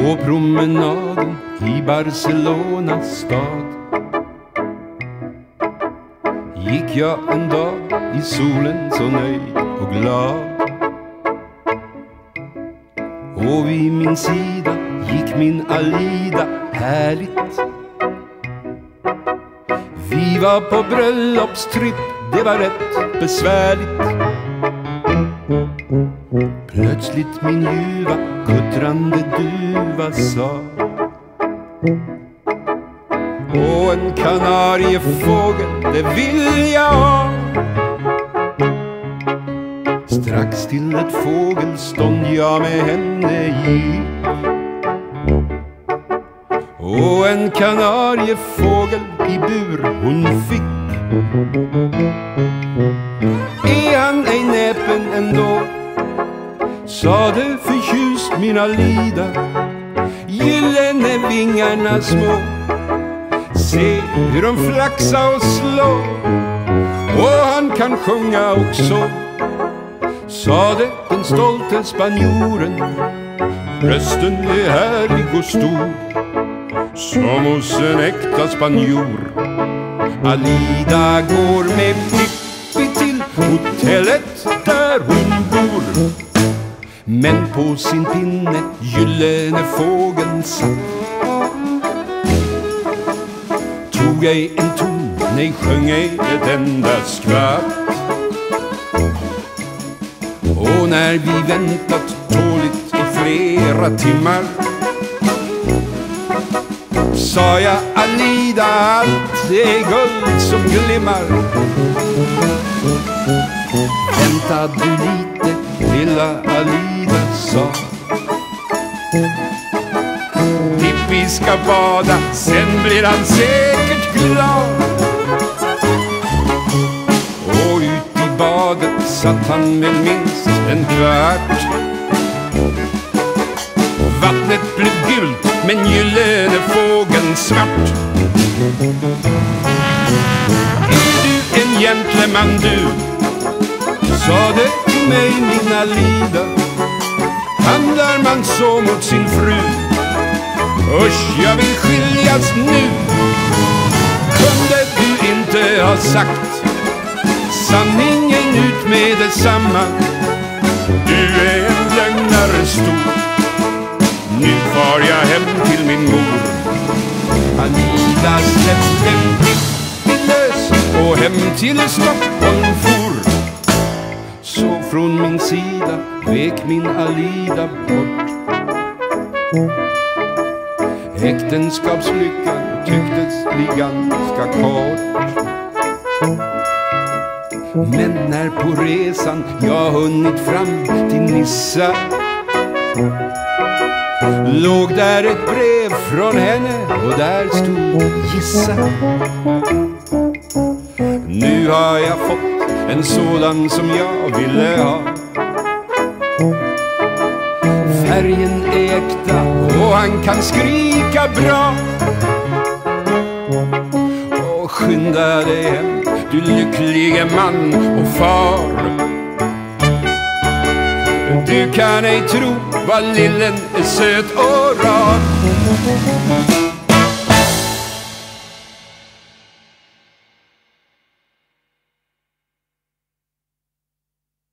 På promenaden i Barcelonas stad gick jag en dag i solen så nöjd och glad. Och vid min sida gick min Alida härligt. Vi var på bröllopstripp, det var rätt besvärligt. Plötsligt min ljuva kuttrande duva sa: åh, en kanariefågel, det vill jag ha. Strax till ett fågelstånd jag med henne gick. Och en kanariefågel i bur hon fick. Är han ej näpen ändå, sade förtjust min Alida. Gyllene vingarna små, se hur de flaxa och slå. Och han kan sjunga också, sade den stolte spanjoren. Rösten är härlig och stor, som hos en äkta spanjor. Alida går med Pippi till hotellet där hon bor. Men på sin pinne gyllene fågeln satt. Tog ej en ton, nej sjöng ej ett enda skvatt. Och när vi väntat tåligt i flera timmar, sa jag: Alida, allt är guld som glimmar. Vänta du lite, lilla Alida, sa. Pippi ska bada, sen blir han säkert glad. Och ut i badet satt han väl minst en kvart. Vattnet blev gult, men gyllene fågeln svart. Är du en gentleman du, sade till mig min Alida. Handlar man så mot sin fru, usch, jag vill skiljas nu. Kunde du inte ha sagt sanningen ut med detsamma? Du är en lögnare stor, nu far jag hem till min mor. Alida släppte Pippi lös och hem till Stockholm for. Så från min sida vek min Alida bort. Äktenskapslyckan tycktes bli ganska kort. Men när på resan jag hunnit fram till Nissa, låg där ett brev från henne och där stod gissa. Nu har jag fått en sådan som jag ville ha. Färgen är äkta och han kan skrika bra. Och skynda dig hem, du lycklige man och far. Du kan ej tro vad lillen är söt och rar.